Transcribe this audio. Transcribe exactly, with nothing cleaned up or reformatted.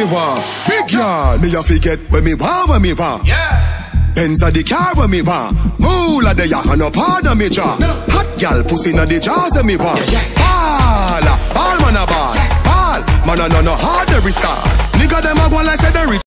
want. Big yard, me a forget when me want, when me want. Yeah. Benz a the car when me want. Moolah de ya and no pardon me jaw. No. Hot gal pussy na the jaws when me want. Yeah, yeah. Ball, ball man a ball. Ball, man a no no hard every star. Nigga them a go like say they rich.